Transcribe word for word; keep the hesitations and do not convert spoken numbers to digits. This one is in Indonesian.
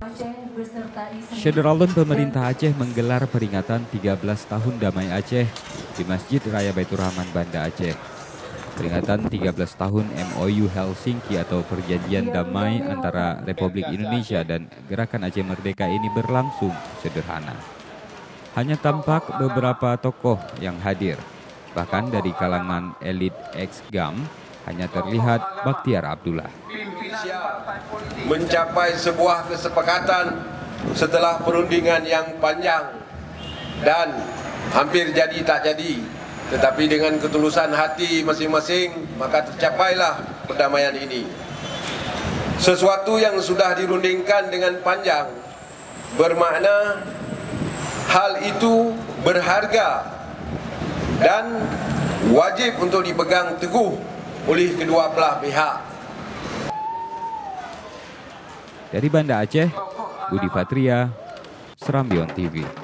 Syederalun pemerintah Aceh menggelar peringatan tiga belas tahun Damai Aceh di Masjid Raya Baitur Rahman, Banda Aceh. Peringatan tiga belas tahun M O U Helsinki atau Perjanjian Damai antara Republik Indonesia dan Gerakan Aceh Merdeka ini berlangsung sederhana. Hanya tampak beberapa tokoh yang hadir. Bahkan dari kalangan elit ex-G A M hanya terlihat Bakhtiar Abdullah. Mencapai sebuah kesepakatan setelah perundingan yang panjang dan hampir jadi tak jadi, tetapi dengan ketulusan hati masing-masing maka tercapailah perdamaian ini. Sesuatu yang sudah dirundingkan dengan panjang bermakna hal itu berharga dan wajib untuk dipegang teguh oleh kedua belah pihak. Dari Banda Aceh, Budi Patria, Serambion T V.